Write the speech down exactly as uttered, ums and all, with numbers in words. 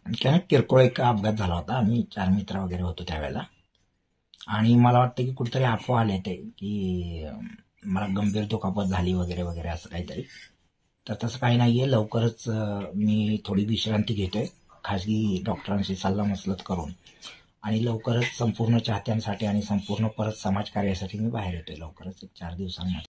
काय किरकोळ एक अपघात झाला होता. आम्ही चार मित्र वगैरे होतो त्यावेळेला. आणि मला वाटतं की कुठेतरी अफवा आले ते की अं, मला गंभीर दुखापत झाली वगैरे वगैरे असं काहीतरी. तर तसं काही नाहीये. लवकरच अं, मी थोडी विश्रांती घेतोय खाजगी डॉक्टरांशी सल्लामसलत करून, आणि लवकरच संपूर्ण चाहत्यांसाठी आणि संपूर्ण परत समाजकार्यासाठी मी बाहेर येतोय लवकरच एक चार दिवसांमध्ये.